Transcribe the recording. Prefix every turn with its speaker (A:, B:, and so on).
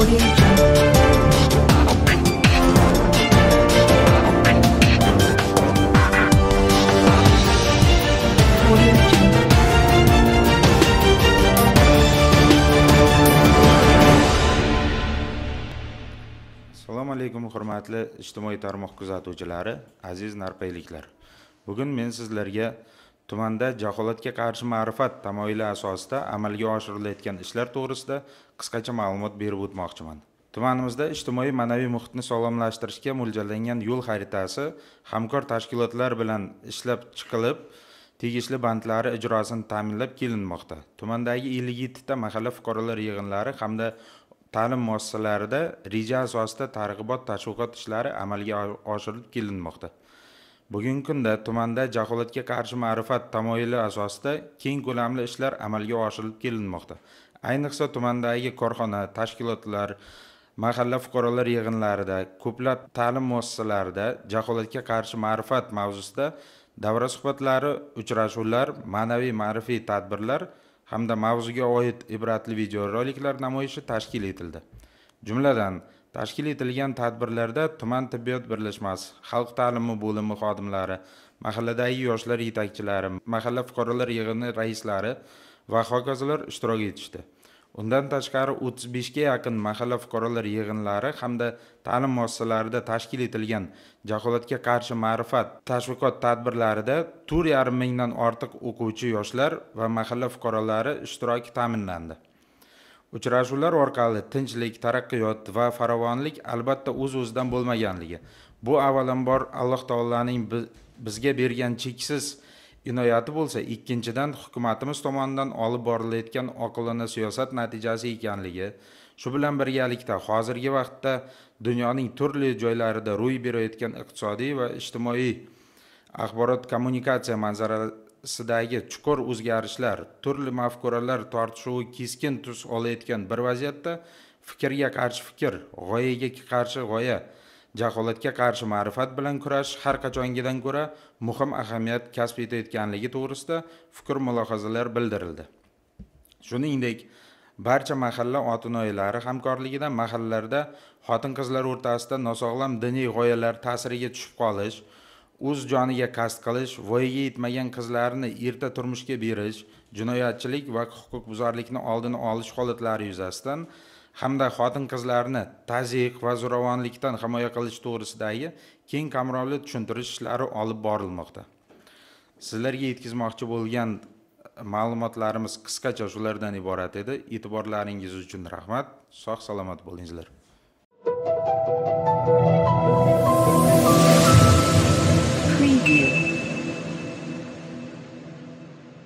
A: Assalomu alaykum hurmatli ijtimoiy tarmoq kuzatuvchilari, aziz narpayliklar. Bugun men sizlarga tumanda jaholatga qarshi ma'rifat tamoyili asosida amalga oshirilayotgan ishlar to'g'risida qisqacha ma'lumot berib o'tmoqchiman. Tumanimizda ijtimoiy ma'naviy muhitni sog'lomlashtirishga mo'ljallangan yo'l xaritasi hamkor tashkilotlar bilan ishlab chiqilib, tegishli bandlari ijrosini ta'minlab kelinmoqda. Tumandagi 57 ta mahalla fuqarolar yig'inlari hamda ta'lim muassasalarida reja asosida targ'ibot tashviqot ishlari amalga oshirilib kelinmoqda. Bugungi kunda tumanda jaholatga qarshi ma'rifat tamoyili asosida keng ko'lamli ishlar amalga oshirilib kelinmoqda. Ayniqsa tumandagi korxona, tashkilotlar, mahalla fuqarolar yig'inlarida, ko'plab ta'lim muassasalarida jaholatga qarshi ma'rifat mavzusida davra suhbatlari, uchrashuvlar, ma'naviy ma'rifiy tadbirlar hamda mavzuga oid ibratli videoroliklar namoyishi tashkil etildi. Jumladan, tashkil etilgan tadbirlarda tuman tibbiyot birlashmasi, xalq ta'limi bo'limi xodimlari, mahalladagi yoshlar yetakchilari, mahalla fuqarolar yig'ini raislari va hokazolar ishtirok etishdi. Undan tashqari 35 ga yaqin mahalla fuqarolar yig'inlari hamda ta'lim muassasalarida tashkil etilgan jaholatga qarshi ma'rifat tashviqot tadbirlarida 4,5 mingdan ortiq o'quvchi yoshlar va mahalla fuqarolari ishtiroki ta'minlandi. Uchrashuvlar orqali tinchlik, taraqqiyot va farovonlik albatta o'z-o'zidan bo'lmaganligi, bu avvalambor Alloh taolaning bizga bergan cheksiz inoyati bo'lsa, ikkinchidan hukumatimiz tomonidan olib borilayotgan oqilona siyosat natijasi ekanligi, shu bilan birgalikda hozirgi vaqtda dunyoning turli joylarida ro'y berayotgan iqtisodiy va ijtimoiy axborot kommunikatsiya manzarasidagi chuqur o'zgarishlar, turli mafkuralar tortishuvi keskin tus olayotgan bir vaziyatda fikrga qarshi fikr, g'oyaga qarshi g'oya, jaholatga qarshi ma'rifat bilan kurash har qachongidan ko'ra muhim ahamiyat kasb etayotganligi to'g'risida fikr mulohazalar bildirildi. Shuningdek, barcha mahalla otinoylari hamkorligida mahallalarda xotin-qizlar o'rtasida nosog'lom diniy g'oyalar ta'siriga tushib qolish, o'z joniga qasd qilish, voyaga yetmagan qizlarni erta turmushga berish, jinoyatchilik va huquqbuzarlikni oldini olish holatlari yuzasidan hamda xotin-qizlarni tazyiq va zo'ravonlikdan himoya qilish to'g'risidagi keng qamrovli tushuntirish ishlari olib borilmoqda. Sizlarga yetkazmoqchi bo'lgan ma'lumotlarimiz qisqacha shulardan iborat edi. E'tiborlaringiz uchun rahmat. Sog' salomat bo'lingizlar.